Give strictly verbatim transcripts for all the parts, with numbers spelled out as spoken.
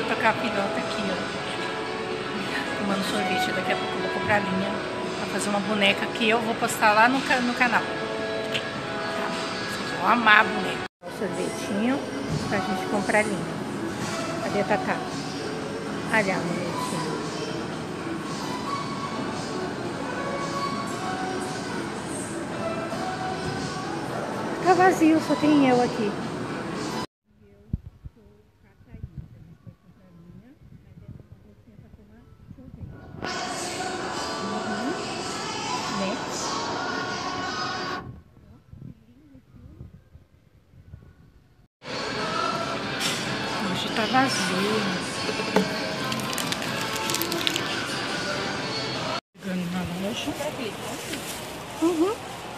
tocar a filhota aqui, ó. Tomando sorvete. Daqui a pouco eu vou comprar a linha pra fazer uma boneca que eu vou postar lá no, no canal. Tá? Vocês vão amar a boneca. O sorvetinho pra gente comprar a linha. Cadê a Tatá? Olha a bonitinha. Tá vazio, só tem eu aqui. Hoje tá vazio. Chegando na loja. Uhum.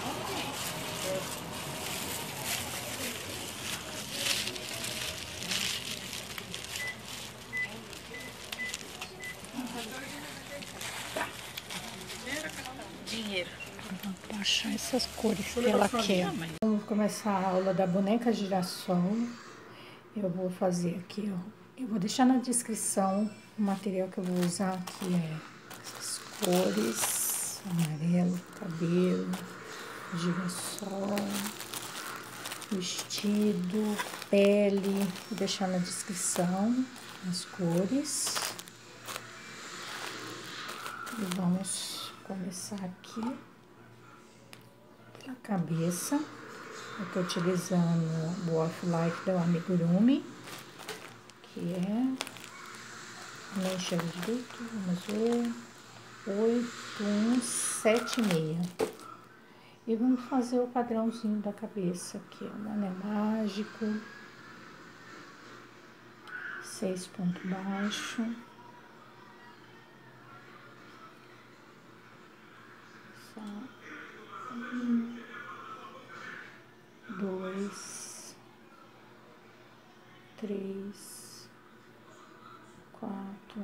Tá. Dinheiro. Vou achar essas cores que ela quer. Vamos começar a aula da boneca girassol. Eu vou fazer aqui, ó. Eu vou deixar na descrição o material que eu vou usar, que é essas cores, amarelo, cabelo, girassol, vestido, pele. Vou deixar na descrição as cores. E vamos começar aqui pela cabeça. Eu tô utilizando o Off-Life do Amigurumi, que é, não enxergo direito, vamos ver, oito um sete seis. E vamos fazer o padrãozinho da cabeça aqui, o anel mágico, seis pontos baixos. Só um, dois, três, quatro,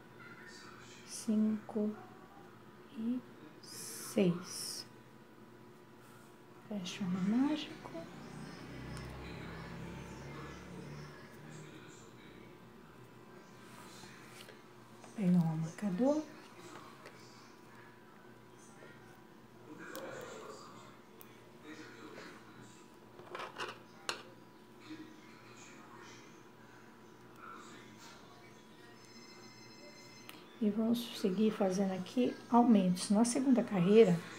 cinco e seis. Fecha o anel mágico. Pegar um marcador. E vamos seguir fazendo aqui aumentos. Na segunda carreira,